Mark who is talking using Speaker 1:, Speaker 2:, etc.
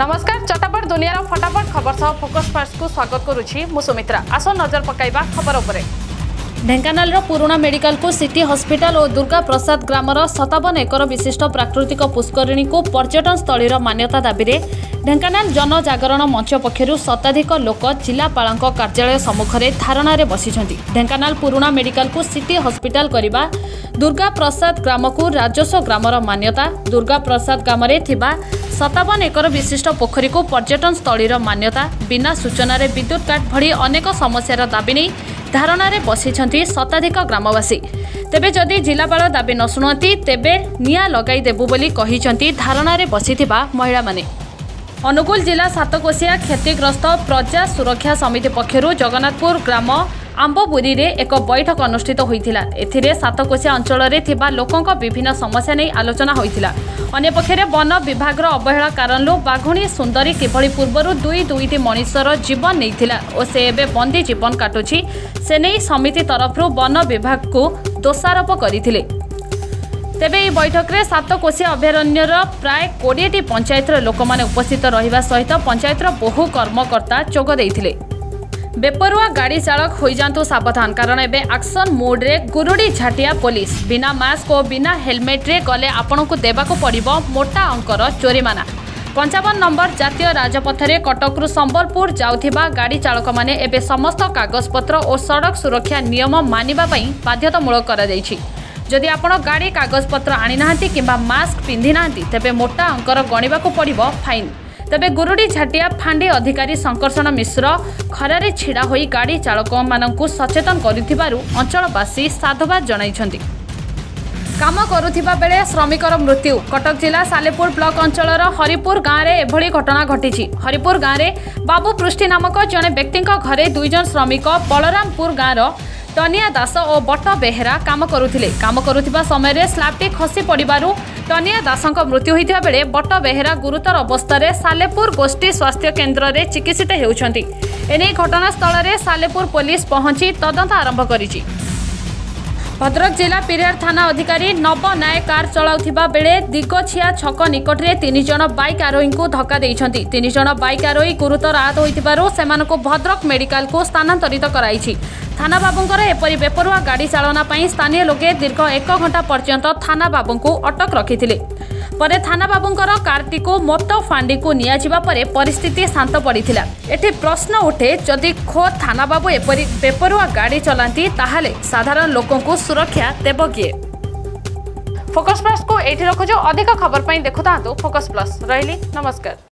Speaker 1: नमस्कार चटापट दुनिया फटाफट खबर सह फोकस प्लस को स्वागत करुछि मु सुमित्रा। आस नजर पकाइबा खबर उपरे। ढेंकानाल पुराणा मेडिकल को सिटी हॉस्पिटल और दुर्गा प्रसाद ग्रामर 57 एकर विशिष्ट प्राकृतिक पुष्करिणी को पर्यटन स्थलीर मान्यता दाबी ढेंकानाल जनजागरण मंच पक्षर शताधिक लोक जिलापाल कार्यालय सम्मुखें धारणा बसिଛନ୍ତି। ढेंकानाल पुराणा मेडिकल को सिटी हॉस्पिटल करने दुर्गा प्रसाद ग्राम को राजस्व ग्रामर मान्यता दुर्गा प्रसाद ग्राम 57 एकर विशिष्ट पोखरी को पर्यटन स्थलीर मान्यता बिना सूचना विद्युत काट भली अनेक समस्यार दाबी नहीं धारणा बसिଛନ୍ତି शताधिक ग्रामवासी। तेबे जदि जिलापाल दाबी न शुणती तेबे निया लगाई देबु बोली कहिଛନ୍ତି धारणा बसिथिबा महिला माने। अनुगुल जिला सातकोशिया क्षतिग्रस्त प्रजा सुरक्षा समिति पक्षर जगन्नाथपुर ग्राम आंबबुरी रे एक बैठक अनुष्ठित होइथिला। एथिरे सातकोशिया अंचल रे थिबा लोकंक विभिन्न समस्या नहीं आलोचना होइथिला। अन्य पक्षरे वन विभाग अवहेला कारणलु बाघुणी सुंदरी किभली पूर्वरु दुईटी मनुष्यर जीवन नैथिला और से एबे बंदी जीवन काटुछि से नहीं समिति तरफरु वन विभाग को दोषारोप करथिले। तेबे ई बैठक रे सातकोशिया अभयारण्यर प्राय 20टी पंचायतर लोक माने उपस्थित रहिबा सहित पंचायतर बहु कर्मकर्ता जोग देइथिले। बेपरुआ गाड़ी चालक हो जातु सावधान कारण एबे एक्शन मोड रे गुरुड़ी झाटिया पुलिस बिना मास्क और बिना हेलमेट रे गले आपण को देबाको पड़िबो मोटा अंकर जोरिमाना। 55 नंबर जातीय राजपथ रे कटकरू संबलपुर जाउथिबा गाड़ी चालक माने एबे समस्त कागजपत्र और सड़क सुरक्षा नियम मानिबा पई बाध्यतामूलक करा जायछि। जदि आपण गाड़ी कागजपत्र आनी नाहंती किंबा मास्क पिंधि नाहंती तेबे मोटा अंकर गणिबाको पड़िबो फाइन। तेबे गुरुड़ी झाटिया फांडी अधिकारी संकर्षण मिश्र खरारे छिड़ा होई गाड़ी चालक मानकु सचेतन करिथिबारु अंचलवासी साधुवाद जणाइछन्ति। काम करुथिबा बेले श्रमिकर मृत्यु कटक जिला सालेपुर ब्लॉक अंचलर हरिपुर गाँव में एभली घटना घटी। हरिपुर गाँव में बाबू पृष्टि नामक जड़े व्यक्ति घरे 2 जन श्रमिक बलरामपुर गाँव टनिया दास और बट बेहेरा काम करुथिबा समय स्लाबटी खसी पड़ू टनिया दासक मृत्यु होता बेले बट बेहेरा गुरुतर अवस्था सालेपुर गोष्ठी स्वास्थ्य केन्द्र में चिकित्सित होउछन्ति। एने घटनास्थल में सालेपुर पुलिस पहुंची तदंत आरंभ करिछि। भद्रक जिला पिरियार थाना अधिकारी नव नायक कार चलाउथिबा बेले दिगछिया छक निकट में 3 जन बाइक आरोही को धक्का देइछन्ति। 3 जन बाइक आरोही गुरुतर आहत होइथिबारु सेमानकु भद्रक मेडिकल को स्थानांतरित कराइछि। थाना बाबूंकर एपरी बेपरुआ गाड़ी चालना पई स्थानीय लोके दीर्घ 1 घंटा पर्यंत थाना बाबूंकु अटक रखिथिले। परे थाना बाबूंकर कारटी को मोतो फांडी को निया जिबा परे परिस्थिति शांत पड़िथिला। एठी प्रश्न उठे जदि खोद थाना बाबू एपरी बेपरुआ गाड़ी चलांती ताहाले साधारण लोकंकु सुरक्षा देबो किए। फोकस प्लस को एठी रखुजो अधिक खबर पई देखुतांतु फोकस प्लस। रहिली नमस्कार।